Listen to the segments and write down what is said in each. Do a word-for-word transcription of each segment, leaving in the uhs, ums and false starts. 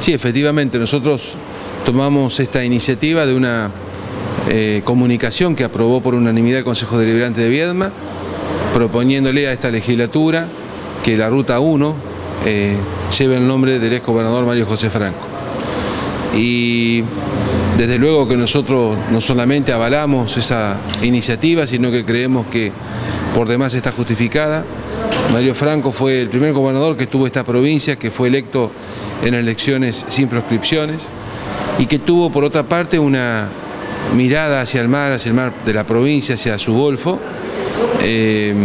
Sí, efectivamente, nosotros tomamos esta iniciativa de una eh, comunicación que aprobó por unanimidad el Consejo Deliberante de Viedma, proponiéndole a esta legislatura que la Ruta uno eh, lleve el nombre del ex gobernador Mario José Franco. Y desde luego que nosotros no solamente avalamos esa iniciativa, sino que creemos que por demás está justificada. Mario Franco fue el primer gobernador que tuvo esta provincia, que fue electo en elecciones sin proscripciones y que tuvo por otra parte una mirada hacia el mar, hacia el mar de la provincia, hacia su golfo, eh,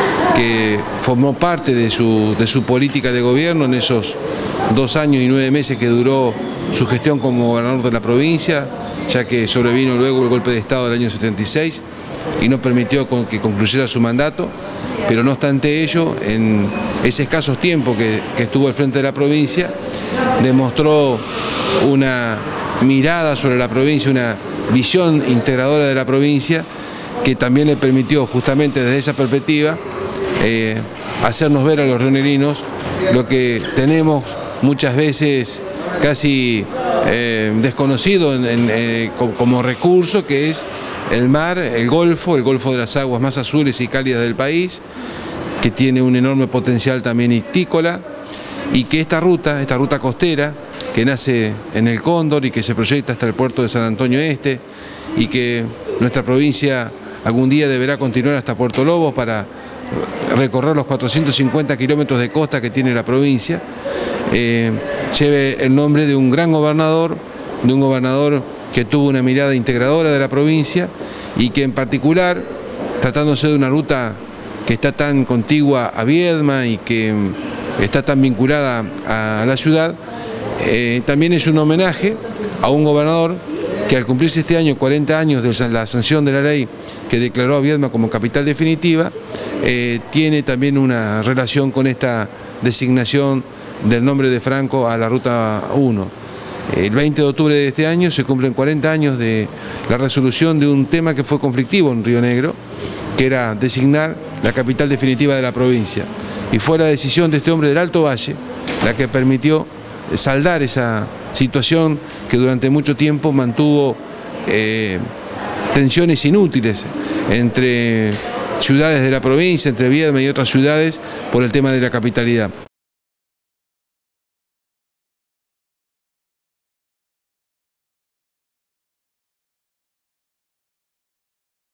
que formó parte de su, de su política de gobierno en esos dos años y nueve meses que duró su gestión como gobernador de la provincia, ya que sobrevino luego el golpe de Estado del año setenta y seis y no permitió que concluyera su mandato, pero no obstante ello, en ese escaso tiempo que, que estuvo al frente de la provincia, demostró una mirada sobre la provincia, una visión integradora de la provincia, que también le permitió justamente desde esa perspectiva eh, hacernos ver a los rionegrinos lo que tenemos muchas veces casi eh, desconocido en, en, eh, como recurso, que es el mar, el golfo, el golfo de las aguas más azules y cálidas del país, que tiene un enorme potencial también histícola, y que esta ruta, esta ruta costera, que nace en el Cóndor y que se proyecta hasta el puerto de San Antonio Este, y que nuestra provincia algún día deberá continuar hasta Puerto Lobos para recorrer los cuatrocientos cincuenta kilómetros de costa que tiene la provincia, eh, lleve el nombre de un gran gobernador, de un gobernador que tuvo una mirada integradora de la provincia y que en particular, tratándose de una ruta que está tan contigua a Viedma y que está tan vinculada a la ciudad, eh, también es un homenaje a un gobernador que al cumplirse este año cuarenta años de la sanción de la ley que declaró a Viedma como capital definitiva, eh, tiene también una relación con esta designación del nombre de Franco a la Ruta uno. El veinte de octubre de este año se cumplen cuarenta años de la resolución de un tema que fue conflictivo en Río Negro, que era designar la capital definitiva de la provincia. Y fue la decisión de este hombre del Alto Valle la que permitió saldar esa situación que durante mucho tiempo mantuvo eh, tensiones inútiles entre ciudades de la provincia, entre Viedma y otras ciudades, por el tema de la capitalidad.